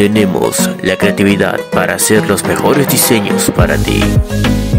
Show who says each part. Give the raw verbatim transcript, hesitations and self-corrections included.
Speaker 1: Tenemos la creatividad para hacer los mejores diseños para ti.